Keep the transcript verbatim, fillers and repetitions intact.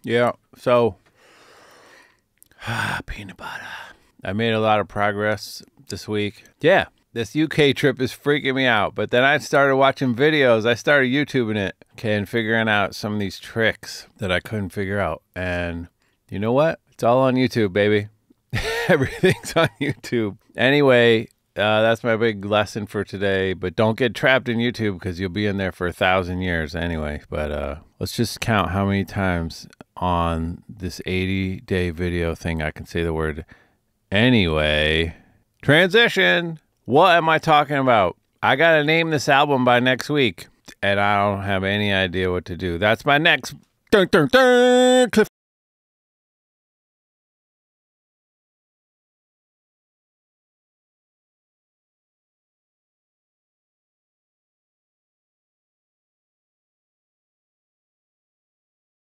Yeah, so peanut butter. I made a lot of progress this week. Yeah, this U K trip is freaking me out. But then I started watching videos. I started YouTubing it. Okay, and figuring out some of these tricks that I couldn't figure out. And you know what? It's all on YouTube, baby. Everything's on YouTube. Anyway, uh, that's my big lesson for today. But don't get trapped in YouTube because you'll be in there for a thousand years anyway. But uh, let's just count how many times on this eighty day video thing I can say the word anyway. Transition. What am I talking about? I got to name this album by next week. And I don't have any idea what to do. That's my next dun, dun, dun, cliff